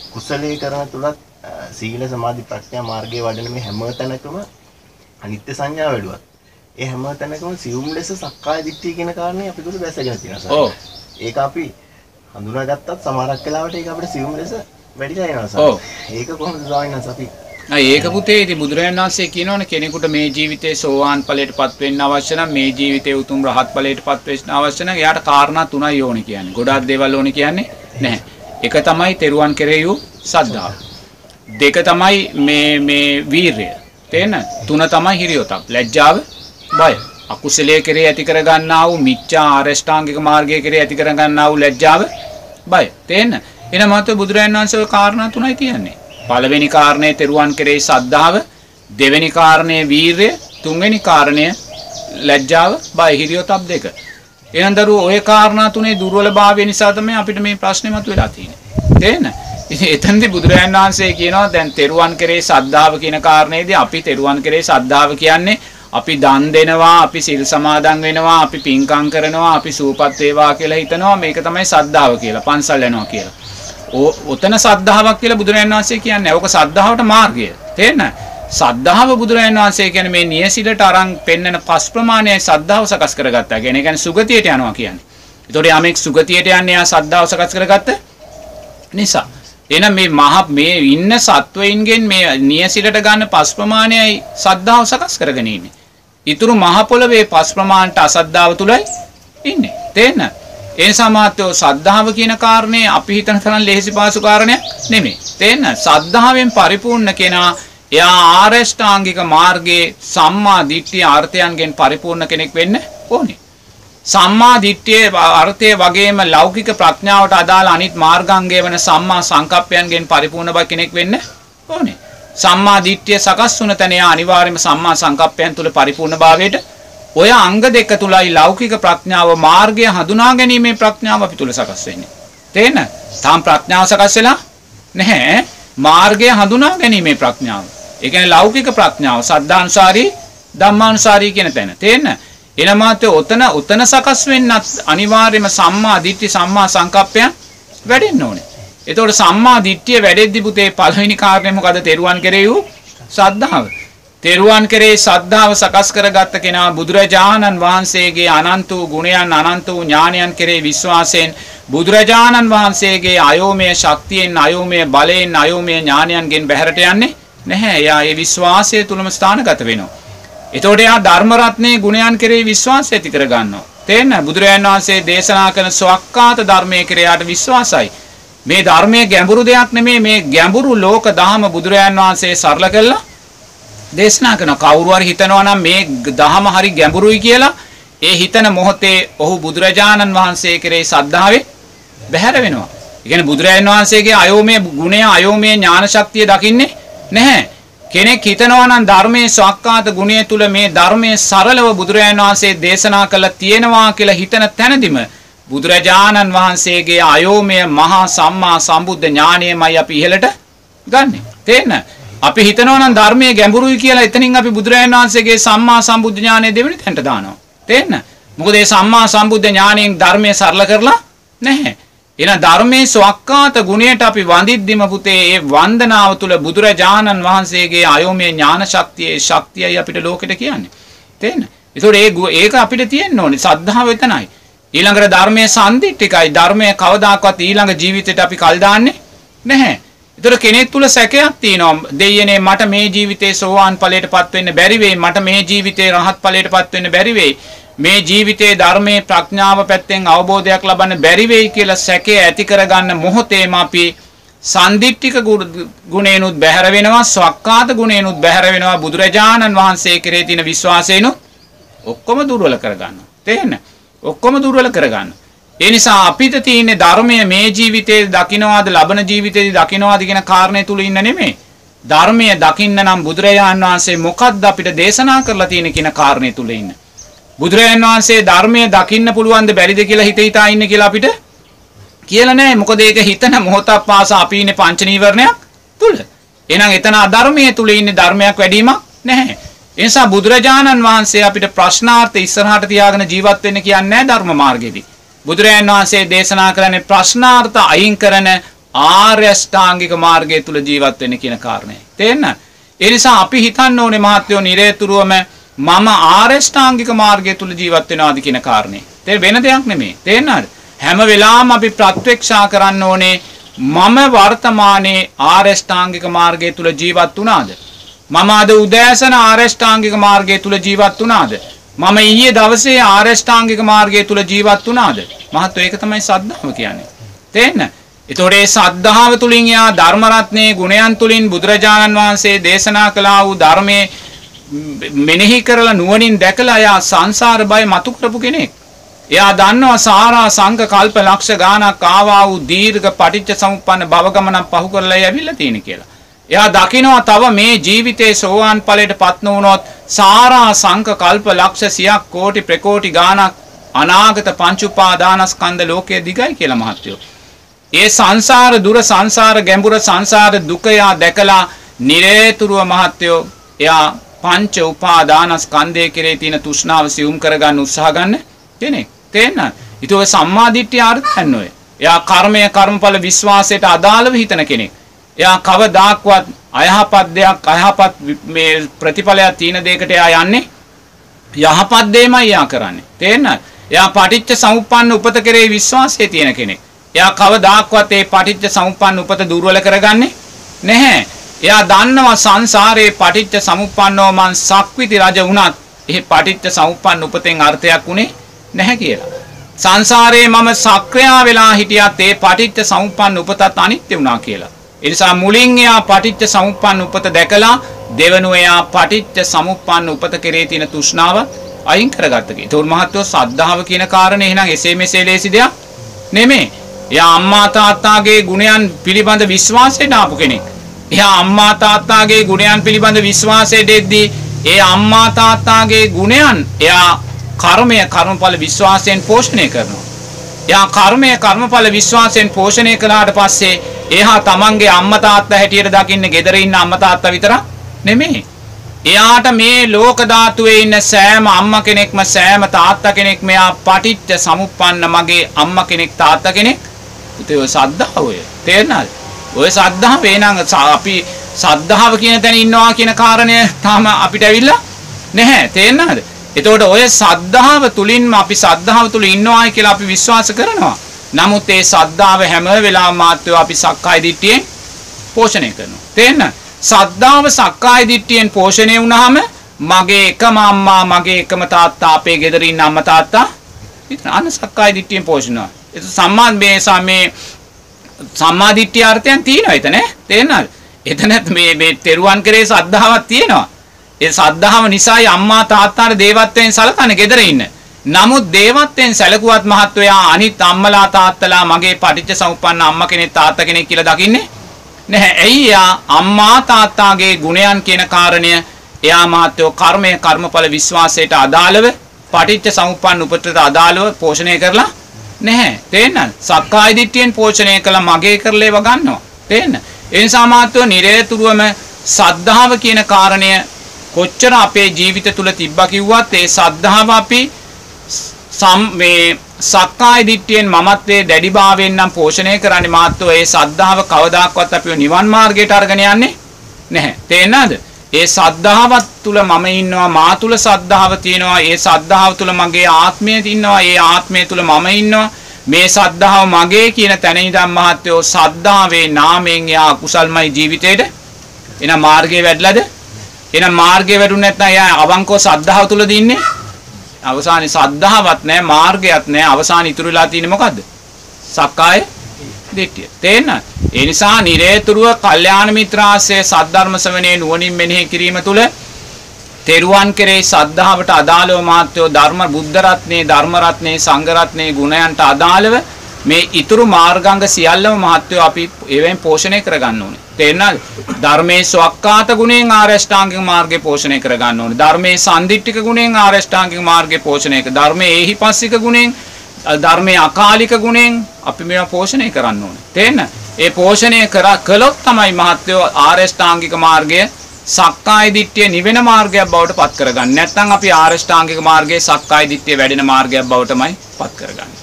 කුසලයේ කරන තුලත් සීල සමාධි ප්‍රඥා මාර්ගයේ වඩන මේ හැම තැනකම අනිත්‍ය සංඥා වැඩුවත් ඒ හැම තැනකම සියුම් ලෙස සක්කාය දිට්ඨිය කියන කාරණේ අපි තුල වැසගෙන තියෙනවා. ඔව්. ඒක අපි හඳුනාගත්තත් සමහරක් වෙලාවට ඒක අපිට සියුම් ලෙස වැඩිලා යනවා. ඔව්. ඒක කොහොමද ස්වාමීන් වහන්සේ අපි ඒක පුතේ ඉතින් බුදුරජාණන් වහන්සේ කියනවනේ කෙනෙකුට මේ ජීවිතේ සෝවාන් ඵලයටපත් වෙන්න අවශ්‍ය නම් මේ ජීවිතේ උතුම් රහත් ඵලයටපත් වෙන්න අවශ්‍ය නම් එයාට කාරණා තුනයි ඕනේ කියන්නේ. ගොඩාක් දේවල් ඕනේ කියන්නේ නැහැ. එක තමයි තෙරුවන් කෙරෙහි වූ සද්ධාව. දෙක තමයි මේ වීරය. තේන තුන තමයි හිරියොතක්. ලැජ්ජාව, බය. අකුසලයේ කෙරෙහි ඇති කර ගන්නා වූ මිච්ඡා ආරෂ්ඨාංගික මාර්ගයේ කෙරෙහි ඇති කර ගන්නා වූ ලැජ්ජාව, බය. තේන එන මත බුදුරජාණන් වහන්සේ කාරණා තුනයි කියන්නේ. පළවෙනි කාරණේ තෙරුවන් කෙරෙහි සද්ධාව, දෙවෙනි කාරණේ වීරය, තුන්වෙනි කාරණය ලැජ්ජාව, බය, හිරියොතප් දෙක. එහෙනම් දරුවෝ ඔය කාරණා තුනේ දුර්වලභාවය නිසා තමයි අපිට මේ ප්‍රශ්නේ මතුවලා තියෙන්නේ. තේන්න? ඉතින් එතනදී බුදුරජාණන් වහන්සේ කියනවා දැන් තෙරුවන් කෙරෙහි සද්ධාව කියන කාරණේදී අපි තෙරුවන් කෙරෙහි සද්ධාව කියන්නේ අපි දන් දෙනවා, අපි සිල් සමාදන් වෙනවා, අපි පින්කම් කරනවා, අපි සූපත් වේවා කියලා හිතනවා. මේක තමයි සද්ධාව කියලා. පන්සල් යනවා කියලා. ඔතන සද්ධාාවක් කියලා බුදුරජාණන් වහන්සේ කියන්නේ. ඕක සද්ධාවට මාර්ගය. තේන්න? සද්ධාව බුදුරජාණන් වහන්සේ කියන්නේ මේ නියසිලට අරන් පෙන්නන පස් ප්‍රමාණයයි සද්ධාව සකස් කරගත්තා. කියන්නේ කියන්නේ සුගතියට යනවා කියන්නේ. ඒතකොට යමෙක් සුගතියට යන්නේ යා සද්ධාව සකස් කරගත්ත නිසා. එහෙනම් මේ ඉන්න සත්වයින්ගෙන් මේ නියසිලට ගන්න පස් ප්‍රමාණයයි සද්ධාව සකස් කරගෙන ඉන්නේ. ඊතුරු මහ පොළවේ පස් ප්‍රමාණයට අසද්ධාව තුලයි ඉන්නේ. තේන්න? ඒ නිසා මාත්‍යෝ සද්ධාව කියන කාරණේ අපි හිතන තරම් ලේසි පාසු කාරණයක් නෙමෙයි. තේන්න? සද්ධාවෙන් පරිපූර්ණ කෙනා එයා ආරෂ්ඨාංගික මාර්ගයේ සම්මා දිට්ඨිය අර්ථයන්ගෙන් පරිපූර්ණ කෙනෙක් වෙන්න ඕනේ. සම්මා දිට්ඨියේ අර්ථය වගේම ලෞකික ප්‍රඥාවට අදාළ අනිත් මාර්ගාංගය වෙන සම්මා සංකප්පයන්ගෙන් පරිපූර්ණ කෙනෙක් වෙන්න ඕනේ. සම්මා දිට්ඨිය සකස් වුණ තැන එයා අනිවාර්යයෙන්ම සම්මා සංකප්පයන් තුල පරිපූර්ණභාවයට ඔය අංග දෙක තුලයි ලෞකික ප්‍රඥාව මාර්ගය හඳුනා ගැනීමේ ප්‍රඥාව අපි තුල සකස් වෙන්නේ. තේන්න? තාම ප්‍රඥාව සකස් වෙලා නැහැ. මාර්ගය හඳුනා ගැනීමේ ප්‍රඥාව. ඒ කියන්නේ ලෞකික ප්‍රඥාව සද්ධානුසාරී ධම්මානුසාරී කියන තැන. තේන්න? එනමාත උතන සකස් වෙන්නත් අනිවාර්යයෙන්ම සම්මා දිට්ඨි සම්මා සංකප්පයන් වැඩෙන්න ඕනේ. එතකොට සම්මා දිට්ඨිය වැඩෙද්දි පුතේ පළවෙනි කාරණය මොකද? තෙරුවන් කෙරෙහි වූ සද්ධාව. තෙරුවන් කෙරෙහි සද්ධාව සකස් කරගත්ත කෙනා බුදුරජාණන් වහන්සේගේ අනන්ත වූ ගුණයන් අනන්ත වූ ඥානයන් කෙරෙහි විශ්වාසයෙන් බුදුරජාණන් වහන්සේගේ අයෝමය ශක්තියෙන් අයෝමය බලයෙන් අයෝමය ඥානයන්ගෙන් බැහැරට යන්නේ නැහැ. එයා ඒ විශ්වාසය තුලම ස්ථානගත වෙනවා. එතකොට එයා ධර්ම රත්නයේ ගුණයන් කෙරෙහි විශ්වාසය ඇති කර ගන්නවා. තේන්න? බුදුරජාණන් වහන්සේ දේශනා කරන ස්වක්කාත ධර්මයේ කෙරෙහිට විශ්වාසයි. මේ ධර්මයේ ගැඹුරු දෙයක් නෙමෙයි, මේ ගැඹුරු ලෝක දහම බුදුරජාණන් වහන්සේ සරල කළා දේශනා කරන. කවුරු හරි හිතනවා නම් මේ දහම හරි ගැඹුරුයි කියලා ඒ හිතන මොහොතේ ඔහු බුදුරජාණන් වහන්සේ කෙරෙහි සද්ධාවේ බැහැර වෙනවා. ඒ කියන්නේ බුදුරජාණන් වහන්සේගේ අයෝමය ගුණය අයෝමය ඥාන ශක්තිය දකින්නේ නැහැ. කෙනෙක් හිතනවා නම් ධර්මයේ ස්වක්කාත ගුණය තුල මේ ධර්මයේ සරලව බුදුරජාණන් වහන්සේ දේශනා කළා තියෙනවා කියලා හිතන තැනදීම බුදුරජාණන් වහන්සේගේ අයෝමය මහා සම්මා සම්බුද්ධ ඥානයමයි අපි ඉහෙලට ගන්නෙ. තේන්න? අපි හිතනවා නම් ධර්මයේ ගැඹුරුයි කියලා එතනින් අපි බුදුරජාණන් වහන්සේගේ සම්මා සම්බුද්ධ ඥානය දෙවෙනි තැනට දානවා. තේන්න? මොකද මේ සම්මා සම්බුද්ධ ඥානයෙන් ධර්මයේ සරල කරලා නැහැ. එහෙනම් ධර්මයේ ස්වක්කාත ගුණයට අපි වඳිද්දිම පුතේ ඒ වන්දනාව තුළ බුදුරජාණන් වහන්සේගේ අයෝමය ඥාන ශක්තියයි අපිට ලෝකෙට කියන්නේ. තේන්න? ඒතකොට ඒක අපිට තියෙන්න ඕනේ. සද්ධාව එතනයි. ඊළඟට ධර්මයේ සම්දිට්ඨිකයි. ධර්මයේ කවදාකවත් ඊළඟ ජීවිතේට අපි කල් දාන්නේ නැහැ. ඒතකොට කෙනෙක් තුල සැකයක් තියෙනවා. දෙයියනේ මට මේ ජීවිතේ සෝවාන් ඵලයටපත් වෙන්න බැරි වෙයි. මට මේ ජීවිතේ රහත් ඵලයටපත් වෙන්න බැරි වෙයි. මේ ජීවිතේ ධර්මයේ ප්‍රඥාව පැත්තෙන් අවබෝධයක් ලබන්න බැරි වෙයි කියලා සැකය ඇති කරගන්න මොහොතේම අපි සම්දිට්ඨික ගුණේනුත් බැහැර වෙනවා, ස්වක්කාත ගුණේනුත් බැහැර වෙනවා, බුදුරජාණන් වහන්සේ කෙරේ තියෙන විශ්වාසයනුත් ඔක්කොම දුර්වල කරගන්නවා. තේරෙන්න? ඔක්කොම දුර්වල කරගන්න. ඒ නිසා අපිට තියෙන්නේ ධර්මය මේ ජීවිතේ දකින්නවාද ලබන ජීවිතේදී දකින්නවාද කියන කාරණේ තුල ඉන්න නෙමෙයි. ධර්මය දකින්න නම් බුදුරජාණන් වහන්සේ මොකක්ද අපිට දේශනා කරලා තියෙන කියන කාරණේ තුල ඉන්න. බුදුරජාණන් වහන්සේ ධර්මය දකින්න පුළුවන්ද බැරිද කියලා හිතා ඉන්න කියලා අපිට කියලා නැහැ. මොකද ඒක හිතන මොහොතක් පාසා අපි ඉන්නේ පංච නීවරණයක් තුල. එහෙනම් එතන අධර්මයේ තුල ඉන්නේ ධර්මයක් වැඩිමක් නැහැ. ඒ නිසා බුදුරජාණන් වහන්සේ අපිට ප්‍රශ්නාර්ථ ඉස්සරහට තියාගෙන ජීවත් වෙන්න කියන්නේ නැහැ ධර්ම මාර්ගයේදී. බුදුරජාණන් වහන්සේ දේශනා කරන්නේ ප්‍රශ්නාර්ථ අයින් කරන ආර්ය අෂ්ටාංගික මාර්ගය තුල ජීවත් වෙන්න කියන කාරණේ. තේරෙනවද? ඒ නිසා අපි හිතන්න ඕනේ මහත්වෝ නිරේතුරුවම මම ආර්ය අෂ්ටාංගික මාර්ගය තුල ජීවත් වෙනවාද කියන කාරණේ. ඒක වෙන දෙයක් නෙමෙයි. තේරෙනවද? හැම වෙලාවම අපි ප්‍රත්‍යක්ෂා කරන්න ඕනේ මම වර්තමානයේ ආර්ය අෂ්ටාංගික මාර්ගය තුල ජීවත් වුණාද? මම අද උදෑසන ආර්ය අෂ්ටාංගික මාර්ගය තුල ජීවත් වුණාද? මම ඊයේ දවසේ ආර්ය අෂ්ටාංගික මාර්ගය තුල ජීවත් වුණාද? මහත්වෝ ඒක තමයි සද්ධාව කියන්නේ. තේරෙනවද? ඒතකොට මේ සද්ධාව තුලින් යා ධර්ම රත්නයේ ගුණයන් තුලින් බුදුරජාණන් වහන්සේ දේශනා කළා වූ ධර්මයේ මෙනෙහි කරලා නුවණින් දැකලා යා සංසාර බය මතු කරපු කෙනෙක්. එයා දන්නවා සාරා සංඝ කල්ප ලක්ෂ ගාණක් ආවා වූ දීර්ඝ පටිච්ච සමුප්පන්න භව ගමනක් පහු කරලා යවිලා තියෙන කියලා. එයා දකිනවා තව මේ ජීවිතේ සෝවාන් ඵලයටපත් නොවුනොත් සාරා සංඝ කල්ප ලක්ෂ සියක් කෝටි ප්‍රකෝටි ගාණක් අනාගත පංච උපාදානස්කන්ධ ලෝකයේ දිගයි කියලා මහත්වෝ. ඒ සංසාර දුර සංසාර ගැඹුර සංසාර දුක යා දැකලා නිරේතුරුව මහත්වෝ එයා පංච උපාදානස්කන්ධය කෙරේ තියෙන තෘෂ්ණාව සියුම් කරගන්න උත්සාහ ගන්න කෙනෙක්. තේරෙනවද? ඊට ඔය සම්මාදිට්ඨිය අර්ථයන් ඔය. එයා කර්මය කර්මඵල විශ්වාසයට අදාළව හිතන කෙනෙක්. එයා කවදාක්වත් අයහපත් දෙයක් අයහපත් මේ ප්‍රතිඵලයක් තියෙන දෙයකට එයා යන්නේ යහපත් දෙයමයි එයා කරන්නේ. තේරෙනවද? එයා පටිච්ච සමුප්පන්න උපත කෙරේ විශ්වාසය තියෙන කෙනෙක්. එයා කවදාක්වත් ඒ පටිච්ච සමුප්පන්න උපත දුර්වල කරගන්නේ නැහැ. එයා දන්නවා සංසාරේ පටිච්ච සමුප්පන්නව මං සක්විති රජ වුණත් ඒ පටිච්ච සමුප්පන්න උපතෙන් අර්ථයක් උනේ නැහැ කියලා. සංසාරේ මම සක්‍රියා වෙලා හිටියත් ඒ පටිච්ච සමුප්පන්න උපතත් අනිත්‍ය වුණා කියලා. ඒ නිසා මුලින් එයා පටිච්ච සමුප්පන්න උපත දැකලා දෙවනුව එයා පටිච්ච සමුප්පන්න උපත කෙරේ තියෙන තෘෂ්ණාව අයින් කරගත්තා. ඒතොර මහත්වෝ සද්ධාව කියන කාරණේ එහෙනම් එසේ මෙසේ ලේසි දෙයක් නෙමෙයි. එයා අම්මා තාත්තාගේ ගුණයන් පිළිබඳ විශ්වාසයෙන් ආපු කෙනෙක්. එයා අම්මා තාත්තාගේ ගුණයන් පිළිබඳ විශ්වාසයෙන් දෙද්දී ඒ අම්මා තාත්තාගේ ගුණයන් එයා කර්මය කර්මඵල විශ්වාසයෙන් පෝෂණය කරනවා. එයා කර්මය කර්මඵල විශ්වාසයෙන් පෝෂණය කළාට පස්සේ එහා තමන්ගේ අම්මා තාත්තා හැටියට දකින්නේ gedare ඉන්න අම්මා තාත්තා විතරක් නෙමෙයි. එයාට මේ ලෝක ධාතුවේ ඉන්න සෑම අම්මා කෙනෙක්ම සෑම තාත්තා කෙනෙක්ම එයා පටිච්ච සමුප්පන්න මගේ අම්මා කෙනෙක් තාත්තා කෙනෙක්. උතේ ඔය සද්ධාව ඔය. තේරෙනවද? ඔය සද්ධාව එනං අපි සද්ධාව කියන තැන ඉන්නවා කියන කාරණය තාම අපිට ඇවිල්ලා නැහැ. තේරෙනවද? එතකොට ඔය සද්ධාව තුලින්ම අපි සද්ධාව තුල ඉන්නවායි කියලා අපි විශ්වාස කරනවා. නමුත් ඒ සද්ධාව හැම වෙලාවම මාත්‍යව අපි සක්කාය දිට්ඨියෙන් පෝෂණය කරනවා. තේරෙනවද? සද්ධාව සක්කාය දිට්ඨියෙන් පෝෂණය වුණාම මගේ එකම අම්මා මගේ එකම තාත්තා අපේ ගෙදර ඉන්න අම්මා තාත්තා විතර අන්න සක්කාය දිට්ඨියෙන් පෝෂණය. ඒක සම්මා දිට්ඨිය අර්ථයන් තියෙනවා එතන නේ. තේරෙනවද? එතනත් මේ තෙරුවන් කරේ සද්ධාවක් තියෙනවා. ඒ සද්ධාව නිසායි අම්මා තාත්තාට දේවත්වයෙන් සලකන්නේ ගෙදර ඉන්න. නමුත් දේවත්වයෙන් සැලකුවත් මහත්වයා අනිත් අම්මලා තාත්තලා මගේ පටිච්ච සමුප්පන්න අම්මා කෙනෙක් තාත්තා කෙනෙක් කියලා දකින්නේ නැහැ. ඇයි? එයා අම්මා තාත්තාගේ ගුණයන් කියන කාරණය එයා මහත්වෝ කර්මය කර්මඵල විශ්වාසයට අදාළව පටිච්ච සමුප්පන්න උපතට අදාළව පෝෂණය කරලා නැහැ. තේරෙනවද? සක්කාය දිට්ඨියෙන් පෝෂණය කළා මගේ කරලා ඒව ගන්නවා. තේරෙනවද? ඒ නිසා මහත්වෝ නිරේතුරුවම සද්ධාව කියන කාරණය කොච්චර අපේ ජීවිත තුල තිබ්බා කිව්වත් ඒ සද්ධාව අපි මේ සක්කාය දිට්ඨියෙන් මමත්වයේ දැඩිභාවයෙන් නම් පෝෂණය කරන්නේ මාත්‍රෝ ඒ සද්ධාව කවදාක්වත් අපිව නිවන් මාර්ගයට අරගෙන යන්නේ නැහැ. තේරෙනවද? ඒ සද්ධාවත් තුල මම ඉන්නවා, මා තුල සද්ධාව තියෙනවා, ඒ සද්ධාව තුල මගේ ආත්මය ඉන්නවා, ඒ ආත්මය තුල මම ඉන්නවා. මේ සද්ධාව මගේ කියන තැන ඉඳන් මහත්වෝ සද්ධාවේ නාමයෙන් යා කුසල්මයි ජීවිතේට එන මාර්ගයේ වැඩලද? එන මාර්ගයේ වැඩුණ නැත්නම් යා අවංකව සද්ධාව තුලද ඉන්නේ? අවසානයේ සද්ධාවත් නැහැ, මාර්ගයක් නැහැ. අවසානයේ ඉතුරු වෙලා තියෙන්නේ මොකද්ද? සක්කාය දිට්ඨිය. තේරෙනවද? ඒ නිසා නිරේතුරුව කල්යාණ මිත්‍රාශ්‍රය සද්ධර්ම ශ්‍රවණේ නුවණින් මෙනෙහි කිරීම තුළ තෙරුවන් කෙරෙහි සද්ධාවට අදාළව මහත්වෝ ධර්ම බුද්ධ රත්නේ, ධර්ම රත්නේ, සංඝ රත්නේ ගුණයන්ට අදාළව මේ ඊතුරු මාර්ගාංග සියල්ලම මහත්වෝ අපි ඒවෙන් පෝෂණය කරගන්න ඕනේ. තේරෙනවද? ධර්මයේ ස්වක්කාත ගුණයෙන් ආරෂ්ඨාංගික මාර්ගේ පෝෂණය කරගන්න ඕනේ. ධර්මයේ සම්දිට්ඨික ගුණයෙන් ආරෂ්ඨාංගික මාර්ගේ පෝෂණය කර. ධර්මයේ ඒහිපස්සික ගුණයෙන්, ධර්මයේ අකාලික ගුණයෙන් අපි මේවා පෝෂණය කරන්න ඕනේ. තේරෙනවද? ඒ පෝෂණය කළොත් තමයි මහත්වෝ ආරෂ්ඨාංගික මාර්ගය සක්කාය දිට්ඨිය නිවෙන මාර්ගයක් බවට පත් කරගන්නේ. නැත්නම් අපි ආරෂ්ඨාංගික මාර්ගයේ සක්කාය දිට්ඨිය වැඩෙන මාර්ගයක් බවටමයි පත් කරගන්නේ.